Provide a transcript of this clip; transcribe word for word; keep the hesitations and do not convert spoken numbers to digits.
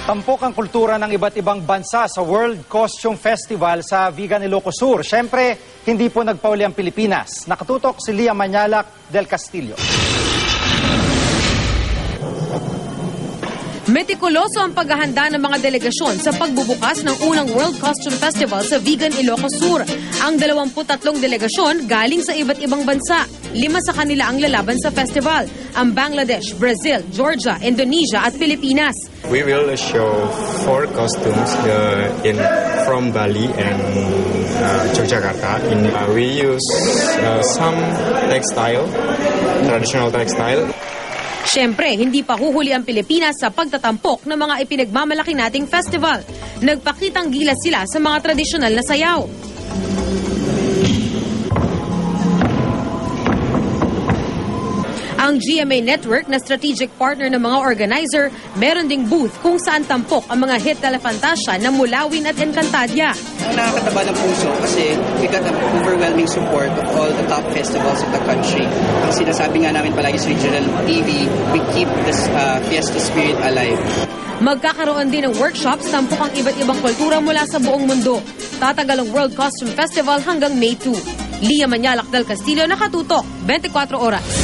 Tampok ang kultura ng iba't ibang bansa sa World Costume Festival sa Vigan, Ilocos Sur. Siyempre, hindi po nagpauli ang Pilipinas. Nakatutok si Lia Manialac del Castillo. Metikuloso ang paghahanda ng mga delegasyon sa pagbubukas ng unang World Costume Festival sa Vigan, Ilocos Sur. Ang dalawampu't-tatlong delegasyon galing sa iba't ibang bansa. Lima sa kanila ang lalaban sa festival. Ang Bangladesh, Brazil, Georgia, Indonesia at Pilipinas. We will show four costumes uh, in from Bali and uh, Yogyakarta. In, uh, we use uh, some textile, traditional textile. Siyempre, hindi pa huhuli ang Pilipinas sa pagtatampok ng mga ipinagmamalaki nating festival. Nagpakitang gilas sila sa mga tradisyonal na sayaw. Ang G M A Network na strategic partner ng mga organizer, meron ding booth kung saan tampok ang mga hit telefantasya ng Mulawin at Encantadia. Nakakataba ng puso kasi we got an overwhelming support of all the top festivals of the country. Ang sinasabi nga namin palagi sa regional T V, we keep this uh, fiesta spirit alive. Magkakaroon din ng workshops, tampok ang iba't ibang kultura mula sa buong mundo. Tatagal ang World Costume Festival hanggang May second. Lia Manialac del Castillo, nakatutok, twenty-four oras.